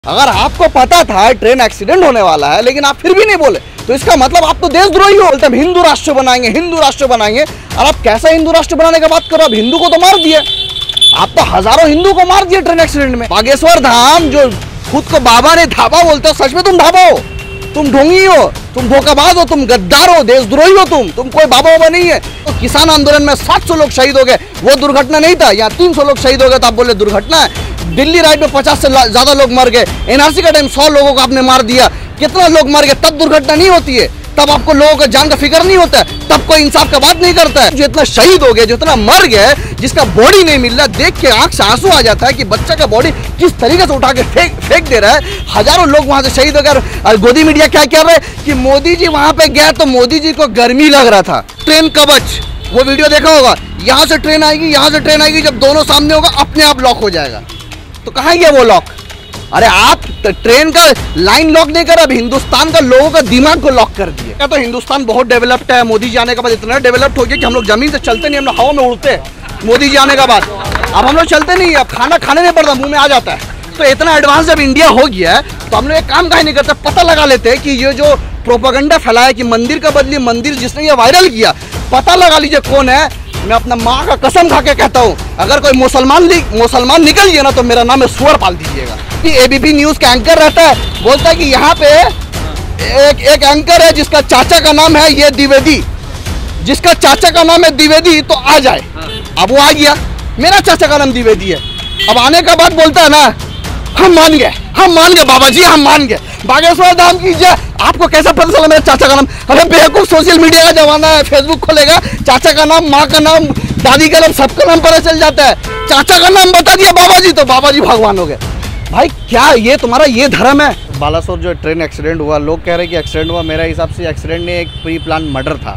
अगर आपको पता था ट्रेन एक्सीडेंट होने वाला है लेकिन आप फिर भी नहीं बोले तो इसका मतलब आप तो देशद्रोही हो। बोलते हैं हिंदू राष्ट्र बनाएंगे, हिंदू राष्ट्र बनाएंगे। और आप कैसा हिंदू राष्ट्र बनाने की बात करो? अब हिंदू को तो मार दिए, आप तो हजारों हिंदू को मार दिए ट्रेन एक्सीडेंट में। बागेश्वर धाम जो खुद को बाबा ने धाबा बोलते हो, सच में तुम धाबा हो, तुम ढोंगी हो, तुम धोखाबाज हो, तुम गद्दार हो, देशद्रोही हो, तुम कोई बाबा बाबा नहीं है। तो किसान आंदोलन में 700 लोग शहीद हो गए, वो दुर्घटना नहीं था। यहाँ 300 लोग शहीद हो गए तो आप बोले दुर्घटना है। दिल्ली राइड में 50 से ज्यादा लोग मर गए। एनआरसी का टाइम 100 लोगों को आपने मार दिया, कितना लोग मर गए, तब दुर्घटना नहीं होती है, तब आपको लोगों का जान का फिक्र नहीं होता है, तब कोई इंसाफ का बात नहीं करता है। जो इतना शहीद हो गए, जो इतना मर गए, जिसका बॉडी नहीं मिल रहा, देख के आंख से आंसू आ जाता है कि बच्चा का बॉडी किस तरीके से उठा के फेंक दे रहा है। हजारों लोग वहां से शहीद हो गए। और गोदी मीडिया क्या कह रहे हैं कि मोदी जी वहां पे गए तो मोदी जी को गर्मी लग रहा था। ट्रेन कवच, वो वीडियो देखा होगा, यहाँ से ट्रेन आएगी, यहाँ से ट्रेन आएगी, जब दोनों सामने होगा अपने आप लॉक हो जाएगा। तो कहाँ गया वो लॉक? अरे आप ट्रेन का लाइन लॉक नहीं कर, अब हिंदुस्तान का लोगों का दिमाग को लॉक कर दिए। क्या तो हिंदुस्तान बहुत डेवलप्ड है, मोदी जी आने के बाद इतना डेवलप्ड हो गया कि हम लोग जमीन से चलते नहीं, हम लोग हवा में उड़ते हैं। मोदी जी आने के बाद अब हम लोग चलते नहीं, अब खाना खाने नहीं पड़ता, मुंह में आ जाता है। तो इतना एडवांस जब इंडिया हो गया है तो हम लोग एक काम काहे नहीं करते, पता लगा लेते हैं कि ये जो प्रोपेगेंडा फैलाया कि मंदिर का बदली मंदिर, जिसने ये वायरल किया, पता लगा लीजिए कौन है। मैं अपना माँ का कसम खा के कहता हूँ, अगर कोई मुसलमान निकल गया ना तो मेरा नाम है सुअर पाल दीजिएगा। एबीपी न्यूज का एंकर रहता है, बोलता है कि यहाँ पे एक एंकर है जिसका चाचा का नाम है ये द्विवेदी, जिसका चाचा का नाम है द्विवेदी तो आ जाए। अब वो आ गया, मेरा चाचा का नाम द्विवेदी है। अब आने का बाद बोलता है ना हम मान गए बाबा जी, हम मान गए। बागेश्वर धाम की जय। आपको कैसा पता चला मेरे चाचा का नाम? अरे बेवकूफ, सोशल मीडिया का जमाना है, फेसबुक खोलेगा, चाचा का नाम, माँ का नाम, दादी का नाम, सबका नाम पता चल जाता है। चाचा का नाम बता दिया बाबा जी तो बाबा जी भगवान हो गए। भाई क्या ये तुम्हारा ये धर्म है? बालासोर जो ट्रेन एक्सीडेंट हुआ, लोग कह रहे हैं कि एक्सीडेंट हुआ, मेरे हिसाब से एक्सीडेंट नहीं, एक प्री प्लान मर्डर था।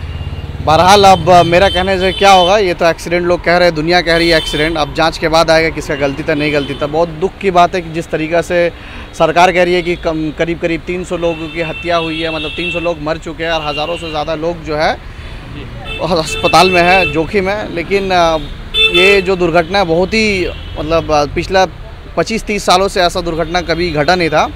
बहरहाल अब मेरा कहने से क्या होगा, ये तो एक्सीडेंट लोग कह रहे हैं, दुनिया कह रही है एक्सीडेंट। अब जांच के बाद आएगा किसका गलती था नहीं गलती था। बहुत दुख की बात है कि जिस तरीक़ा से सरकार कह रही है कि करीब 300 लोगों की हत्या हुई है, मतलब 300 लोग मर चुके हैं और हज़ारों से ज़्यादा लोग जो है अस्पताल में है, जोखिम है। लेकिन ये जो दुर्घटना है बहुत ही मतलब पिछला 25-30 सालों से ऐसा दुर्घटना कभी घटा नहीं था।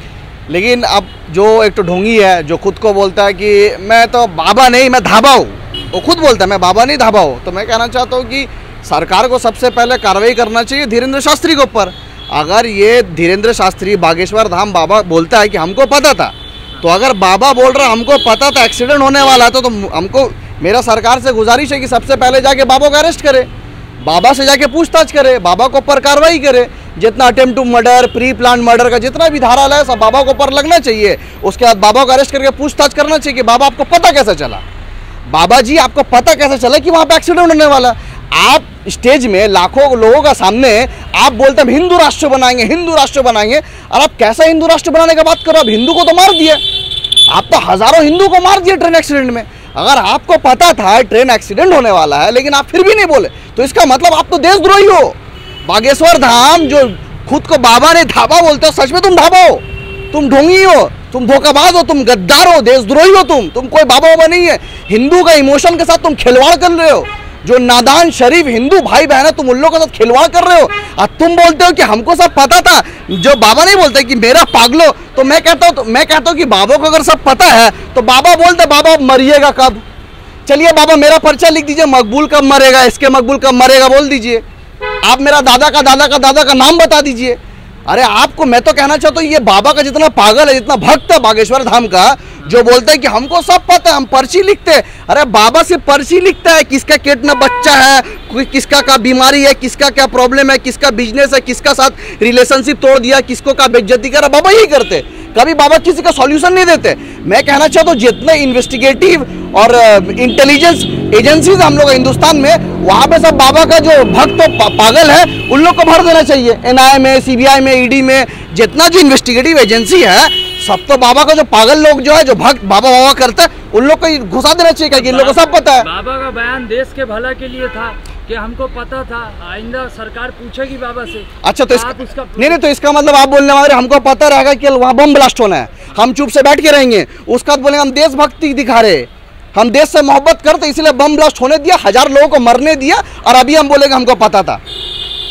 लेकिन अब जो एक तो ढोंगी है जो खुद को बोलता है कि मैं तो बाबा नहीं, मैं धाबा हूँ, वो खुद बोलता है मैं बाबा नहीं धाबा हूँ। तो मैं कहना चाहता हूँ कि सरकार को सबसे पहले कार्रवाई करना चाहिए धीरेन्द्र शास्त्री के ऊपर। अगर ये धीरेन्द्र शास्त्री बागेश्वर धाम बाबा बोलता है कि हमको पता था, तो अगर बाबा बोल रहा हमको पता था एक्सीडेंट होने वाला था, तो हमको, मेरा सरकार से गुजारिश है कि सबसे पहले जाके बाबा को अरेस्ट करे, बाबा से जाके पूछताछ करे, बाबा को ऊपर कार्रवाई करे। जितना attempt to murder, pre plan murder का जितना भी धारा है सब बाबा को ऊपर लगना चाहिए। उसके बाद बाबा को अरेस्ट करके पूछताछ करना चाहिए कि बाबा आपको पता कैसे चला, बाबा जी आपको पता कैसे चला कि वहाँ पे एक्सीडेंट होने वाला। आप स्टेज में लाखों लोगों का सामने आप बोलते हैं हिंदू राष्ट्र बनाएंगे, हिंदू राष्ट्र बनाएंगे। और आप कैसा हिंदू राष्ट्र बनाने की बात करो? अब हिंदू को तो मार दिए, आप तो हजारों हिंदू को मार दिए ट्रेन एक्सीडेंट में। अगर आपको पता था ट्रेन एक्सीडेंट होने वाला है लेकिन आप फिर भी नहीं बोले तो इसका मतलब आप तो देशद्रोही हो। बागेश्वर धाम जो खुद को बाबा ने धाबा बोलते हो, सच में तुम धाबा हो, तुम ढोंगी हो, तुम धोखाबाज हो, तुम गद्दार हो, देशद्रोही हो, तुम कोई बाबा बाबा नहीं है। हिंदू का इमोशन के साथ तुम खिलवाड़ कर रहे हो। जो नादान शरीफ हिंदू भाई बहन है, तुम उन लोगों के साथ खिलवाड़ कर रहे हो। और तुम बोलते हो कि हमको सब पता था। जो बाबा नहीं बोलते कि मेरा पागलो, तो मैं कहता हूँ कि बाबा को अगर सब पता है तो बाबा बोलते बाबा मरिएगा कब? चलिए बाबा मेरा पर्चा लिख दीजिए, मकबूल कब मरेगा, इसके मकबूल कब मरेगा बोल दीजिए। आप मेरा दादा का नाम बता दीजिए। अरे आपको मैं तो कहना चाहता हूँ ये बाबा का जितना पागल है, जितना भक्त है बागेश्वर धाम का, जो बोलता है कि हमको सब पता है, हम पर्ची लिखते हैं। अरे बाबा से पर्ची लिखता है, किसका पेट में बच्चा है, किसका क्या बीमारी है, किसका क्या प्रॉब्लम है, किसका बिजनेस है, किसका साथ रिलेशनशिप तोड़ दिया, किसको क्या बेइज्जती करा, बाबा यही करते। कभी बाबा किसी का सॉल्यूशन नहीं देते। मैं कहना चाहता हूँ जितने इन्वेस्टिगेटिव और इंटेलिजेंस एजेंसीज हम लोग हिंदुस्तान में, वहाँ पे सब बाबा का जो भक्त पागल है उन लोग को भर देना चाहिए। एनआईए में, सीबीआई में, ईडी में, जितना जो इन्वेस्टिगेटिव एजेंसी है, सब तो बाबा का जो पागल लोग जो है, जो भक्त बाबा बाबा करता है, उन लोग को घुसा देना चाहिए क्योंकि इन लोगों को सब पता है। बाबा का बयान देश के भला के लिए था कि हमको पता था, आइंदा सरकार पूछेगी बाबा से। अच्छा तो इसका नहीं, तो इसका मतलब आप बोलने वाले हमको पता रहेगा कि वहाँ बम ब्लास्ट होना है, हम चुप से बैठ के रहेंगे। उसका बोले हम देशभक्ति दिखा रहे, हम देश से मोहब्बत करते इसलिए बम ब्लास्ट होने दिया, 1000 लोगों को मरने दिया, और अभी हम बोलेंगे हमको पता था।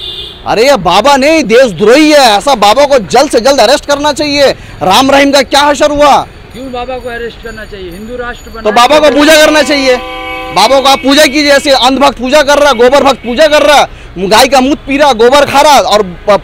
अरे ये बाबा नहीं, देशद्रोही है। ऐसा बाबा को जल्द से जल्द अरेस्ट करना चाहिए। राम रहीम का क्या हशर हुआ? क्यों बाबा को अरेस्ट करना चाहिए? हिंदू राष्ट्र बना तो बाबा को पूजा करना चाहिए। बाबा को आप पूजा कीजिए, ऐसे अंधभक्त पूजा कर रहा, गोबर भक्त पूजा कर रहा, गाय का मूत पी रहा, गोबर खा रहा और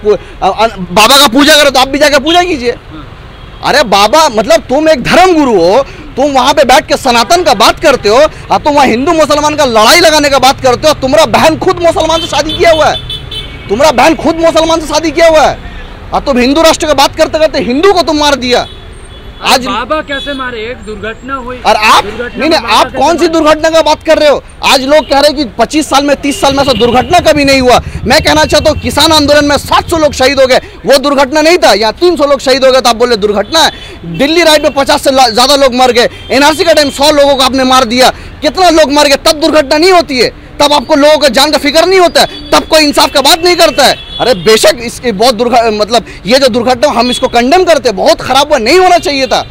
बाबा का पूजा करे, तो आप भी जाकर पूजा कीजिए। अरे बाबा, मतलब तुम एक धर्म गुरु हो, तुम वहां पे बैठ के सनातन का बात करते हो और तुम वहां हिंदू मुसलमान का लड़ाई लगाने का बात करते हो। तुम्हारा बहन खुद मुसलमान से शादी किया हुआ है, तुम्हारा बहन खुद मुसलमान से शादी किया हुआ है और तुम हिंदू राष्ट्र का बात करते करते हिंदू को तुम मार दिया। आज बाबा कैसे मारे? एक दुर्घटना हुई। और आप नहीं, आप कौन सी दुर्घटना का बात कर रहे हो? आज लोग कह रहे हैं कि 25 साल में 30 साल में ऐसा दुर्घटना कभी नहीं हुआ। मैं कहना चाहता हूँ किसान आंदोलन में 700 लोग शहीद हो गए, वो दुर्घटना नहीं था। यहाँ 300 लोग शहीद हो गए तो आप बोले दुर्घटना है। दिल्ली राइड में 50 से ज्यादा लोग मर गए। एनआरसी का टाइम 100 लोगों को आपने मार दिया, कितना लोग मर गए, तब दुर्घटना नहीं होती है? तब आपको लोगों का जान का फिक्र नहीं होता है? तब कोई इंसाफ का बात नहीं करता है? अरे बेशक इसकी बहुत मतलब ये जो दुर्घटना हम इसको कंडेम करते हैं, बहुत खराब हुआ, नहीं होना चाहिए था।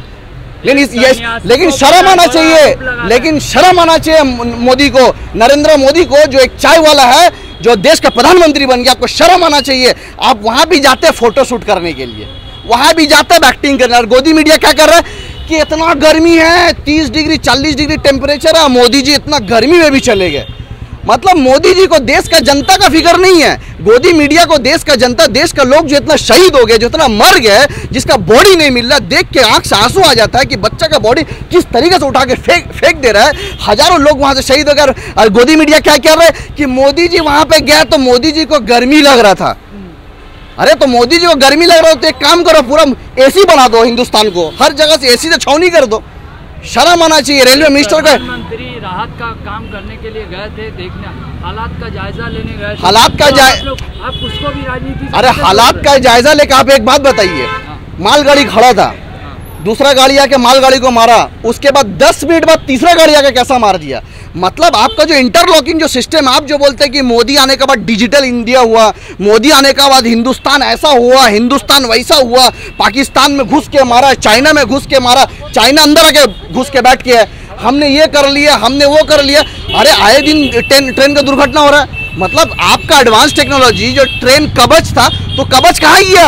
लेकिन शर्म आना चाहिए, लेकिन शर्म आना चाहिए मोदी को, नरेंद्र मोदी को, जो एक चाय वाला है, जो देश का प्रधानमंत्री बन गया। आपको शर्म आना चाहिए। आप वहां भी जाते हैं फोटो शूट करने के लिए, वहां भी जाते हैं एक्टिंग करने। और गोदी मीडिया क्या कर रहा है कि इतना गर्मी है, 30 डिग्री 40 डिग्री टेम्परेचर है, मोदी जी इतना गर्मी में भी चले गए। मतलब मोदी जी को देश का जनता का फिक्र नहीं है। गोदी मीडिया को देश का जनता, देश का लोग जो इतना शहीद हो गए, जो इतना मर गए, जिसका बॉडी नहीं मिल रहा, देख के आंख से आंसू आ जाता है कि बच्चा का बॉडी किस तरीके से उठा के फेंक दे रहा है। हजारों लोग वहां से शहीद हो गए और गोदी मीडिया क्या कह रहा है कि मोदी जी वहां पे गया तो मोदी जी को गर्मी लग रहा था। अरे तो मोदी जी को गर्मी लग रहा हो तो एक काम करो, पूरा एसी बना दो हिंदुस्तान को, हर जगह से एसी से छावनी कर दो। शर्म आना चाहिए। रेलवे मिनिस्टर का प्रधानमंत्री राहत का काम करने के लिए गए थे, देखने हालात का जायजा लेने गए थे। हालात का आप उसको भी राजनीति, अरे हालात का जायजा लेकर आप एक बात बताइए, मालगाड़ी खड़ा था, दूसरा गाड़ी आके मालगाड़ी को मारा, उसके बाद 10 मिनट बाद तीसरा गाड़ी आके कैसा मार दिया। मतलब आपका जो इंटरलॉकिंग जो सिस्टम, आप जो बोलते हैं कि मोदी आने के बाद डिजिटल इंडिया हुआ, मोदी आने के बाद हिंदुस्तान ऐसा हुआ, हिंदुस्तान वैसा हुआ, पाकिस्तान में घुस के मारा, चाइना में घुस के मारा, चाइना अंदर आके घुस के बैठ के हमने ये कर लिया, हमने वो कर लिया। अरे आए दिन ट्रेन का दुर्घटना हो रहा है। मतलब आपका एडवांस टेक्नोलॉजी जो ट्रेन कवच था, तो कवच कहाँ गया?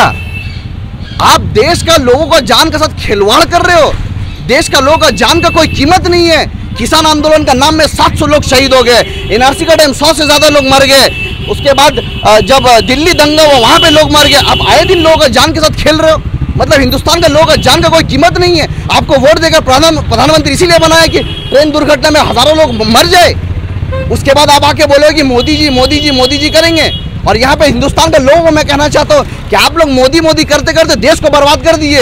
आप देश का लोगों का जान के साथ खिलवाड़ कर रहे हो। देश का लोगों का जान का कोई कीमत नहीं है। किसान आंदोलन का नाम में 700 लोग शहीद हो गए, एनआरसी का टाइम 100 से ज्यादा लोग मर गए। उसके बाद जब दिल्ली दंगा हुआ वहां पे लोग मर गए। अब आए दिन लोगों का जान के साथ खेल रहे हो। मतलब हिंदुस्तान का लोगों का जान का कोई कीमत नहीं है। आपको वोट देकर प्रधानमंत्री इसीलिए बनाया कि ट्रेन दुर्घटना में हजारों लोग मर जाए। उसके बाद आप आके बोलो कि मोदी जी मोदी जी मोदी जी करेंगे। और यहाँ पे हिंदुस्तान के लोगों को मैं कहना चाहता हूँ कि आप लोग मोदी मोदी करते करते देश को बर्बाद कर दिए।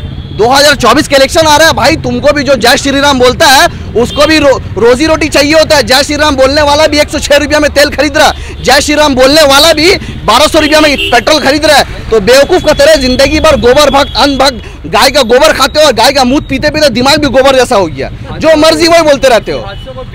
2024 के इलेक्शन आ रहा है भाई, तुमको भी जो जय श्री राम बोलता है उसको भी रोजी रोटी चाहिए होता है। जय श्री राम बोलने वाला भी 106 रुपया में तेल खरीद रहा है, जय श्री राम बोलने वाला भी 1200 रुपया में पेट्रोल खरीद रहा है। तो बेवकूफ का तरह जिंदगी भर गोबर भक्त अन्न भक्त, गाय का गोबर खाते हो और गाय का मूत पीते पीते दिमाग भी गोबर जैसा हो गया, जो मर्जी वही बोलते रहते हो।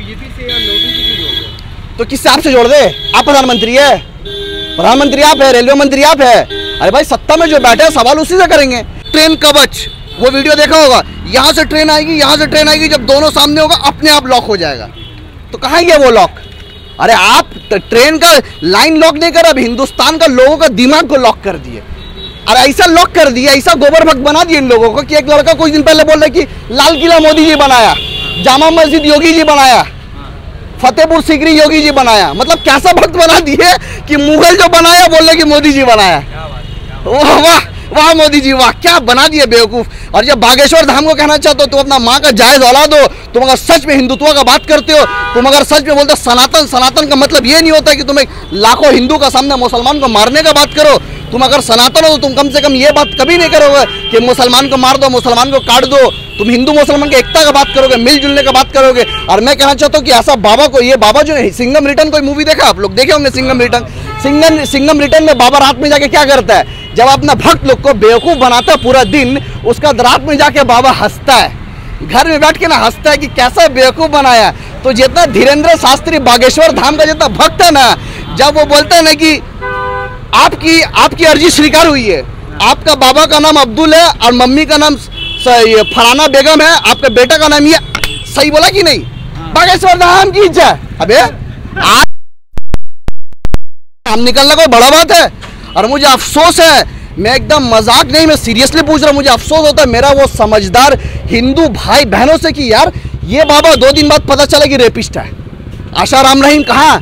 तो किससे आपसे जोड़ दे? आप प्रधानमंत्री है, प्रधानमंत्री आप है, रेलवे मंत्री आप है। अरे भाई सत्ता में जो बैठे हैं सवाल उसी से करेंगे। ट्रेन कवच, वो वीडियो देखा होगा, यहाँ से ट्रेन आएगी, यहाँ से ट्रेन आएगी, जब दोनों सामने होगा अपने आप लॉक हो जाएगा। तो कहाँ गया वो लॉक? अरे आप ट्रेन का लाइन लॉक नहीं कर, अब हिंदुस्तान का लोगों का दिमाग को लॉक कर दिए। अरे ऐसा लॉक कर दिया, ऐसा गोबर भक्त बना दिया इन लोगों को कि एक लड़का कुछ दिन पहले बोल रहा कि लाल किला मोदी जी बनाया, जामा मस्जिद योगी जी बनाया, फतेहपुर सीकरी योगी जी बनाया। मतलब कैसा भक्त बना दिए कि मुगल जो बनाया बोल रहे कि मोदी जी बनाया। वाह वाह वाह मोदी जी वाह, क्या बना दिए बेवकूफ। और जब बागेश्वर धाम को कहना चाहते हो तो अपना माँ का जायज औलाद हो, तुम अगर सच में हिंदुत्व का बात करते हो, तुम अगर सच में बोलते सनातन, सनातन का मतलब ये नहीं होता कि तुम एक लाखों हिंदू का सामने मुसलमान को मारने का बात करो। तुम अगर सनातन हो तो तुम कम से कम ये बात कभी नहीं करोगे कि मुसलमान को मार दो, मुसलमान को काट दो। तुम हिंदू मुसलमान की एकता का बात करोगे, मिलजुलने का बात करोगे। और मैं कहना चाहता हूँ कि ऐसा बाबा को, ये बाबा जो है सिंघम रिटर्न कोई मूवी देखा आप लोग? देखे होंगे सिंघम रिटर्न। सिंघम रिटर्न में बाबा रात में जाके क्या करता है, जब अपना भक्त लोग को बेवकूफ बनाता है पूरा दिन, उसका रात में जाके बाबा हंसता है, घर में बैठ के ना हंसता है कि कैसा बेवकूफ बनाया। तो जितना धीरेन्द्र शास्त्री बागेश्वर धाम का जितना भक्त है ना, जब वो बोलता है ना कि आपकी अर्जी स्वीकार हुई है, आपका बाबा का नाम अब्दुल है और मम्मी का नाम फराना बेगम है, आपका बेटा का नाम ये, सही बोला कि नहीं? बागेश्वर धाम की इच्छा। अबे आज नाम निकलना कोई बड़ा बात है? और मुझे अफसोस है, मैं एकदम मजाक नहीं, मैं सीरियसली पूछ रहा हूँ, मुझे अफसोस होता है मेरा वो समझदार हिंदू भाई बहनों से कि यार ये बाबा 2 दिन बाद पता चला कि रेपिस्ट है। आशाराम रहीम कहाँ,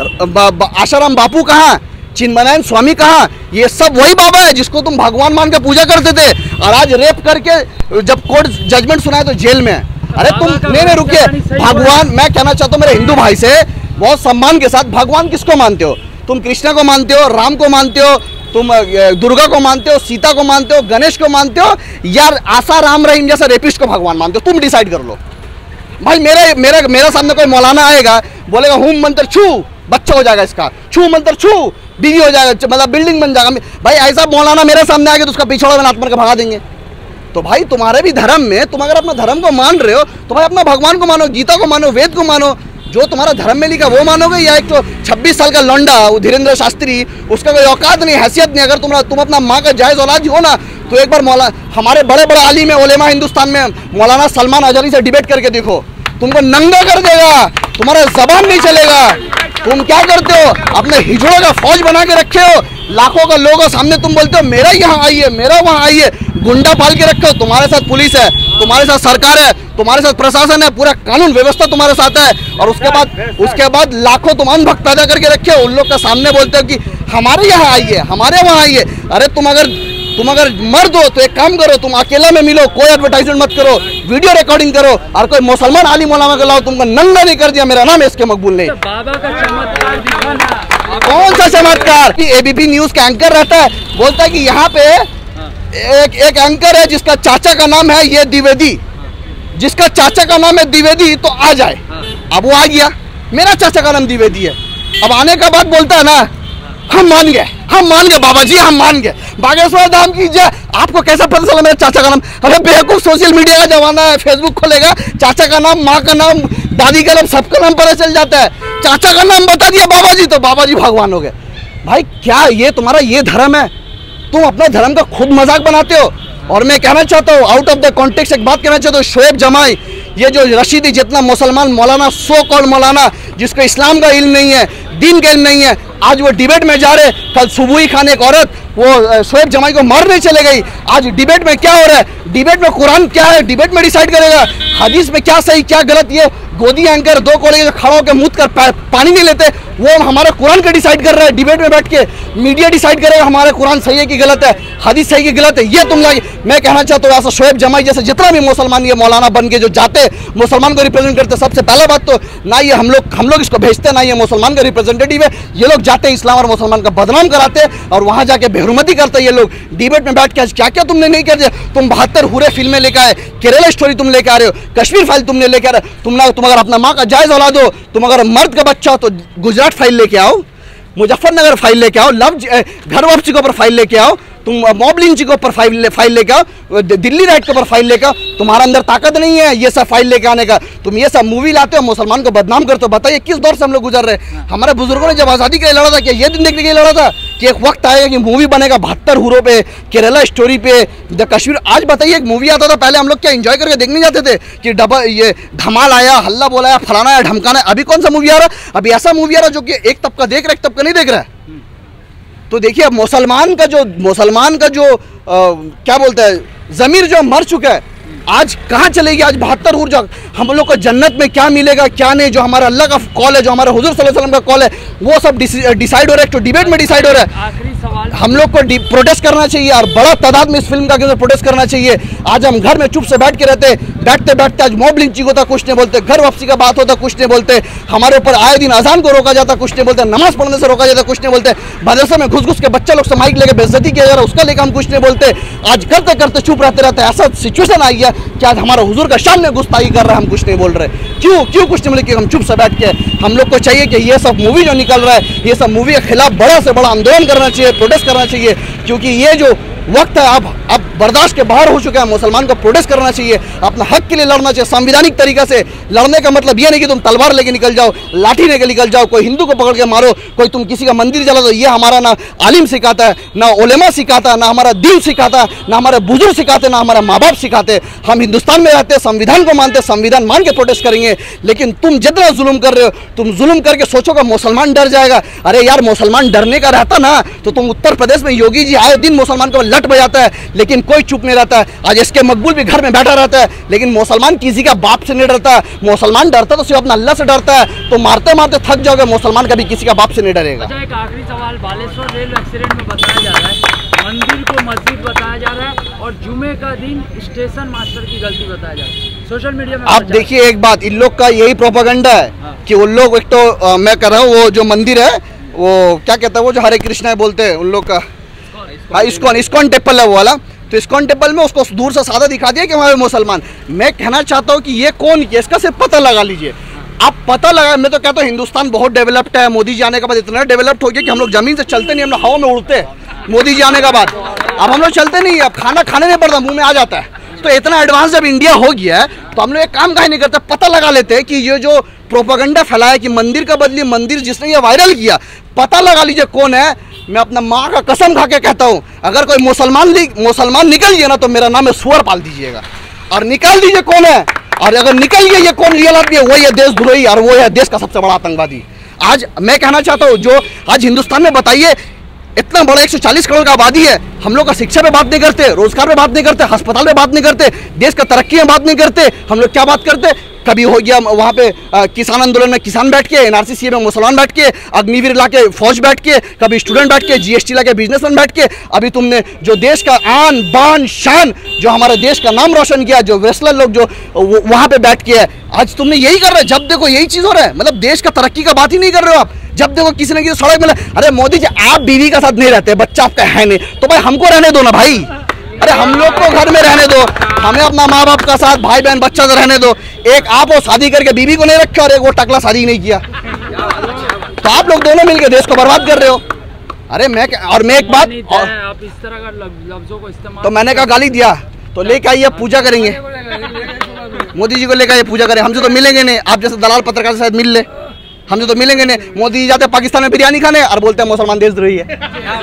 आशाराम बापू कहाँ, चिन्मयानंद स्वामी कहाँ, ये सब वही बाबा है जिसको तुम भगवान मान के पूजा करते थे, और आज रेप करके जब कोर्ट जजमेंट सुनाए तो जेल में है। अरे तुम नहीं रुकिए, भगवान, मैं कहना चाहता हूँ मेरे हिंदू भाई से बहुत सम्मान के साथ, भगवान किसको मानते हो तुम? कृष्णा को मानते हो, राम को मानते हो, तुम दुर्गा को मानते हो, सीता को मानते हो, गणेश को मानते हो, यार आशाराम रहीम जैसा रेपिस्ट को भगवान मानते हो? तुम डिसाइड कर लो भाई। मेरा सामने कोई मौलाना आएगा, बोलेगा हुम मंत्र छू, बच्चा हो जाएगा इसका, छू मंत्र छू, बीवी हो जाएगा, मतलब बिल्डिंग बन जाएगा। भाई ऐसा मौलाना मेरे सामने आएगा तो उसका पिछड़ा में लात मार के भगा देंगे। तो भाई तुम्हारे भी धर्म में, तुम अगर अपना धर्म को मान रहे हो तो भाई अपना भगवान को मानो, गीता को मानो, वेद को मानो, जो तुम्हारा धर्म में लिखा वो मानोगे, या एक तो 26 साल का लौंडा धीरेन्द्र शास्त्री, उसका कोई औकात नहीं, हैसियत नहीं। अगर तुम अपना माँ का जायज़ औलाद हो ना तो एक बार हमारे बड़े बड़े आलिम उलेमा हिंदुस्तान में मौलाना सलमान अजहरी से डिबेट करके देखो, तुमको नंगा कर देगा, तुम्हारा जबान नहीं चलेगा। तुम क्या करते हो, अपने हिजड़ों का फौज बना के रखे हो, लाखों का लोगों सामने तुम बोलते हो मेरा यहाँ आइए, मेरा वहाँ आइए, गुंडा पाल के रखे हो। तुम्हारे साथ पुलिस है, तुम्हारे साथ सरकार है, तुम्हारे साथ प्रशासन है, पूरा कानून व्यवस्था तुम्हारे साथ है, और उसके बाद लाखों तुम अंधभक्त पैदा करके रखे हो। उन लोग के सामने बोलते हो कि हमारे यहाँ आइए, हमारे वहाँ आइए। अरे तुम अगर मर्द हो तो एक काम करो, तुम अकेला में मिलो, कोई एडवर्टाइजमेंट मत करो, वीडियो रिकॉर्डिंग करो, और कोई मुसलमान आलिम उलमा को लाओ, तुमको नंगा नहीं कर दिया, मेरा नाम इसके मकबूल नहीं। बाबा का चमत्कार दिखाना। कौन सा चमत्कार? एबीपी न्यूज का एंकर रहता है, बोलता है कि यहाँ पे एक एंकर है जिसका चाचा का नाम है ये द्विवेदी, जिसका चाचा का नाम है द्विवेदी तो आ जाए। अब वो आ गया, मेरा चाचा का नाम द्विवेदी है, अब आने का बाद बोलता है ना हम मान गए बाबा जी, हम मान गए, बागेश्वर धाम की जय। आपको कैसा पता चला मेरे चाचा का नाम? अरे बेवकूफ, सोशल मीडिया का जमाना है, फेसबुक खोलेगा, चाचा का नाम, माँ का नाम, दादी का नाम, सबका नाम पता चल जाता है। चाचा का नाम बता दिया बाबा जी तो बाबा जी भगवान हो गए। भाई क्या ये तुम्हारा ये धर्म है? तुम अपने धर्म का खुद मजाक बनाते हो। और मैं कहना चाहता हूँ, आउट ऑफ द कॉन्टेक्स्ट एक बात कहना चाहता हूँ, शोएब जमाई, ये जो रशीदी जितना मुसलमान मौलाना, सो कॉल्ड मौलाना, जिसको इस्लाम का इल्म नहीं है, दीन का इल्म नहीं है, आज वो डिबेट में जा रहे। कल सुबह ही खान एक औरत वो शोएब जमाई को मारने चले गई। आज डिबेट में क्या हो रहा है? डिबेट में कुरान क्या है, डिबेट में डिसाइड करेगा। हदीस में क्या सही क्या गलत, ये गोदी एंकर 2 कोड़े जो खड़ा होकर मुँह कर पानी नहीं लेते, वो हमारा कुरान का डिसाइड कर रहा है। डिबेट में बैठ के मीडिया डिसाइड करेगा हमारा कुरान सही है कि गलत है, हदीस सही कि गलत है। ये तुम लगे, मैं कहना चाहता हूँ ऐसा शोएब जमाई जैसे जितना भी मुसलमान ये मौलाना बन के जो जाते मुसलमान को रिप्रेजेंट करते, सबसे पहला बात तो ना ये हम लोग इसको भेजते, ना ये मुसलमान का रिप्रेजेंटेटिव है। ये लोग जाते इस्लाम और मुसलमान का बदनाम कराते और वहाँ जाके बेहरुमती करते ये लोग। डिबेट में बैठ के आज क्या क्या तुमने नहीं कर दिया। तुम 72 हुरे फिल्में लेकर आए, केरला स्टोरी तुम लेकर आ रहे हो, कश्मीर फाइल तुमने लेकर आ रहे हो। तुम अगर अपना माँ का जायज़ औलाद हो, तुम अगर मर्द का बच्चा हो तो गुजरात फाइल लेके आओ, मुजफ्फरनगर फाइल लेके आओ, घर वापसी के ऊपर फाइल लेके आओ, तुम मॉब लिंचिंग के ऊपर फाइल लेके आओ, दिल्ली राइट के ऊपर फाइल लेके आओ। तुम्हारा अंदर ताकत नहीं है ये सब फाइल लेके आने का। तुम ये सब मूवी लाते हो, मुसलमान को बदनाम करते हो। बताइए किस दौर से हम लोग गुजर रहे हैं? हमारे बुजुर्गों ने जब आज़ादी के लिए लड़ा था, क्या ये दिन देखने के लिए लड़ा था कि एक वक्त आएगा कि मूवी बनेगा 72 हुरों पे, केरला स्टोरी पे, द कश्मीर। आज बताइए एक मूवी आता था, पहले हम लोग क्या एंजॉय करके देखने जाते थे कि ये धमाल आया, हल्ला बोला, फलाना है, ढमकाना है। अभी कौन सा मूवी आ रहा है? अभी ऐसा मूवी आ रहा है जो कि एक तबका देख रहा है, एक तबका नहीं देख रहा है। तो देखिए अब मुसलमान का जो क्या बोलते हैं, ज़मीर जो मर चुका है, आज कहाँ चलेगी? आज 72 हुर जो हम लोग को जन्नत में क्या मिलेगा क्या नहीं, जो हमारा अल्लाह का कॉल है, जो हमारा हुजूर सल्लल्लाहु अलैहि वसल्लम का कॉल है, वो सब डिसाइड हो रहा है, तो डिबेट में डिसाइड हो रहा है। आखिरी सवाल, हम लोग को प्रोटेस्ट करना चाहिए और बड़ा तादाद में इस फिल्म का प्रोटेस्ट करना चाहिए। आज हम घर में चुप से बैठ के बैठते आज मॉब लिंचिंग होता, कुछ नहीं बोलते, घर वापसी का बात होता, कुछ नहीं बोलते, हमारे ऊपर आए दिन अजान को रोका जाता, कुछ नहीं बोलते, नमाज पढ़ने से रोका जाता, कुछ नहीं बोलते, मदरसे में घुस के बच्चा लोग से माइक लेके बेइज्जती किया जा रहा है, उसका लेकर हम कुछ नहीं बोलते। आज करते करते चुप रहते ऐसा सिचुएशन आई है कि आज हमारा हुजूर का सामने गुस्ताखी कर रहा है, हम कुछ नहीं बोल रहे। क्यों कुछ नहीं बोले कि हम चुप से बैठ के। हम लोग को चाहिए कि ये सब मूवी जो निकल रहा है, ये सब मूवी के खिलाफ बड़ा से बड़ा आंदोलन करना चाहिए, प्रोटेस्ट करना चाहिए, क्योंकि ये जो वक्त है, अब बर्दाश्त के बाहर हो चुका है। मुसलमान को प्रोटेस्ट करना चाहिए, अपना हक के लिए लड़ना चाहिए संवैधानिक तरीका से। लड़ने का मतलब ये नहीं कि तुम तलवार लेके निकल जाओ, लाठी लेके निकल जाओ, कोई हिंदू को पकड़ के मारो, कोई तुम किसी का मंदिर जला दो। ये हमारा ना आलिम सिखाता है, ना उलेमा सिखाता है, ना हमारा दीन सिखाता है, ना हमारे बुजुर्ग सिखाते, ना हमारा माँ बाप सिखाते। हम हिंदुस्तान में रहते हैं, संविधान को मानते, संविधान मान के प्रोटेस्ट करेंगे। लेकिन तुम जितना जुल्म कर रहे हो, तुम जुल्म करके सोचोगे मुसलमान डर जाएगा। अरे यार, मुसलमान डरने का रहता ना तो तुम उत्तर प्रदेश में योगी जी आए दिन मुसलमान को लट बजाता है, लेकिन कोई चुप नहीं रहता है। आज इसके मकबूल भी घर में बैठा रहता है, लेकिन मुसलमान किसी का बाप से नहीं डरता है। मुसलमान डरता तो सिर्फ अपना अल्लाह से डरता है। तो मारते मारते थक जाओगे, मुसलमान कभी किसी का बाप से नहीं डरेगा। अच्छा, एक आखिरी सवाल, बालेश्वर रेल एक्सीडेंट में बताया जा रहा है मंदिर को मस्जिद बताया जा रहा है और जुमे का दिन स्टेशन मास्टर की गलती बताया जा रहा है सोशल मीडिया में। आप देखिए एक बात, इन लोग का यही प्रोपेगेंडा है कि उन लोग, एक तो मैं कर रहा हूँ, वो जो मंदिर है वो क्या कहता है, वो जो हरे कृष्णा बोलते हैं उन लोग का, हाँ इस्कॉन टेम्पल है वो वाला। तो इस्कॉन टेम्पल में उसको दूर से सादा दिखा दिया कि हमारे मुसलमान। मैं कहना चाहता हूँ कि ये कौन किया, इसका सिर्फ पता लगा लीजिए। आप पता लगा, मैं तो कहता हूँ हिंदुस्तान बहुत डेवलप्ड है। मोदी जी आने के बाद इतना डेवलप्ड हो गया कि हम लोग जमीन से चलते नहीं, हम लोग हवा में उड़ते हैं। मोदी जी आने के बाद अब हम लोग चलते नहीं, अब खाना खाने नहीं पड़ता, मुंह में आ जाता है। तो इतना एडवांस जब इंडिया हो गया है तो हम लोग एक काम काहे नहीं करते, पता लगा लेते हैं कि ये जो प्रोपेगेंडा फैलाया कि मंदिर का बदली मंदिर, जिसने ये वायरल किया, पता लगा लीजिए कौन है। मैं अपना माँ का कसम खा के कहता हूँ, अगर कोई मुसलमान निकल गया ना तो मेरा नाम है सुअर पाल दीजिएगा और निकाल दीजिए कौन है। और अगर निकल गया ये कौन रियल आदमी है, वही है देशद्रोही और वो है देश का सबसे बड़ा आतंकवादी। आज मैं कहना चाहता हूँ, जो आज हिंदुस्तान में बताइए इतना बड़ा 140 करोड़ का आबादी है, हम लोग का शिक्षा पे बात नहीं करते, रोजगार पे बात नहीं करते, अस्पताल पे बात नहीं करते, देश का तरक्की में बात नहीं करते। हम लोग क्या बात करते, कभी हो गया वहाँ पे किसान आंदोलन में किसान बैठ के, एनआरसी में मुसलमान बैठ के, अग्निवीर ला के फौज बैठ के, कभी स्टूडेंट बैठ के, जीएसटी ला के बिजनेसमैन बैठ के। अभी तुमने जो देश का आन बान शान, जो हमारे देश का नाम रोशन किया, जो रेसलर लोग जो वहाँ पे बैठ के है, आज तुमने यही कर रहे हो। जब देखो यही चीज़ हो रहा है, मतलब देश का तरक्की का बात ही नहीं कर रहे हो आप। जब देखो किसी न किसी सड़क में, अरे मोदी जी आप बीवी का साथ नहीं रहते, बच्चा आपका है नहीं, तो भाई हमको रहने दो ना भाई। अरे हम लोग को घर में रहने दो, हमें अपना माँ बाप का साथ, भाई बहन बच्चा से रहने दो। एक आप वो शादी करके बीवी को नहीं रखे और एक वो टकला शादी नहीं किया, तो आप लोग दोनों मिलकर देश को बर्बाद कर रहे हो। अरे मैं एक बात, आप इस तरह का लफ्जों को इस्तेमाल, तो मैंने कहा गाली दिया तो लेकर आइए, पूजा करेंगे, मोदी जी को लेकर आइए पूजा करें। हमसे तो मिलेंगे नहीं, आप जैसे दलाल पत्रकार से शायद मिल ले, हमसे तो मिलेंगे नहीं। मोदी जी जाते पाकिस्तान में बिरयानी खाने और बोलते हैं मुसलमान देशद्रोही है।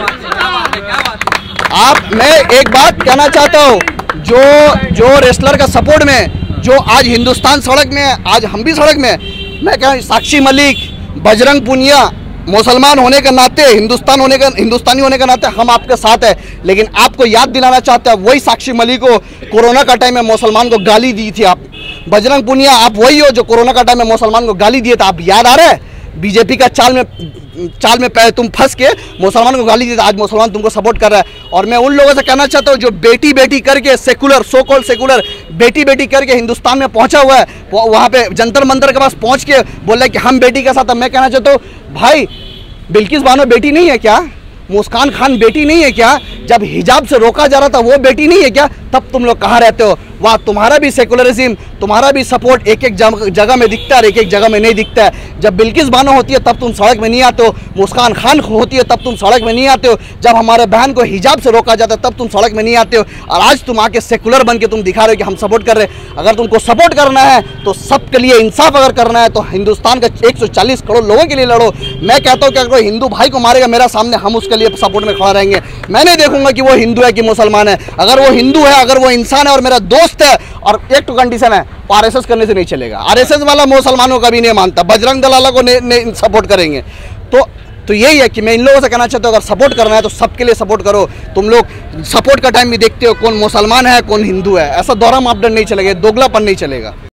मैं एक बात कहना चाहता हूँ, जो रेसलर का सपोर्ट में जो आज हिंदुस्तान सड़क में है, आज हम भी सड़क में, मैं कह साक्षी मलिक, बजरंग पुनिया, मुसलमान होने के नाते, हिंदुस्तानी होने के नाते हम आपके साथ है। लेकिन आपको याद दिलाना चाहते हैं, वही साक्षी मलिक को कोरोना का टाइम में मुसलमान को गाली दी थी आप। बजरंग पुनिया आप वही हो जो कोरोना का टाइम में मुसलमान को गाली दिए थे। आप याद आ रहा है, बीजेपी का चाल में तुम फंस के मुसलमान को गाली दी, आज मुसलमान तुमको सपोर्ट कर रहा है। और मैं उन लोगों से कहना चाहता हूँ जो बेटी बेटी करके सेकुलर, सो कॉल्ड सेकुलर बेटी बेटी करके हिंदुस्तान में पहुंचा हुआ है, वहाँ पे जंतर मंतर के पास पहुंच के बोल रहा है कि हम बेटी के साथ। मैं कहना चाहता हूँ भाई, बिल्किस बानो बेटी नहीं है क्या? मुस्कान खान बेटी नहीं है क्या? जब हिजाब से रोका जा रहा था वो बेटी नहीं है क्या? तब तुम लोग कहाँ रहते हो? वहाँ तुम्हारा भी सेकुलरिज्म, तुम्हारा भी सपोर्ट एक एक जगह में दिखता है और एक एक जगह में नहीं दिखता है। जब बिल्किस बानो होती है तब तुम सड़क में नहीं आते हो, मुस्कान खान होती है तब तुम सड़क में नहीं आते हो, जब हमारे बहन को हिजाब से रोका जाता है तब तुम सड़क में नहीं आते हो। और आज तुम आके सेकुलर बन के तुम दिखा रहे हो कि हम सपोर्ट कर रहे हैं। अगर तुमको सपोर्ट करना है तो सबके लिए इंसाफ अगर करना है तो हिंदुस्तान का 140 करोड़ लोगों के लिए लड़ो। मैं कहता हूँ कि अगर कोई हिंदू भाई को मारेगा मेरा सामने, हम उसके लिए सपोर्ट में खड़ा रहेंगे। मैं नहीं देखूंगा कि वो हिंदू है कि मुसलमान है। अगर वो हिंदू है, अगर वो इंसान है और मेरा दोस्त है, और एक तो कंडीशन है, आरएसएस करने से नहीं चलेगा। आरएसएस वाला मुसलमानों का भी नहीं मानता, बजरंग दल वाला को सपोर्ट करेंगे। तो यही है कि मैं इन लोगों से कहना चाहता हूँ, अगर सपोर्ट करना है तो सबके लिए सपोर्ट करो। तुम लोग सपोर्ट का टाइम भी देखते हो कौन मुसलमान है कौन हिंदू है, ऐसा दोहरा मापदंड नहीं चलेगा, दोगलापन नहीं चलेगा।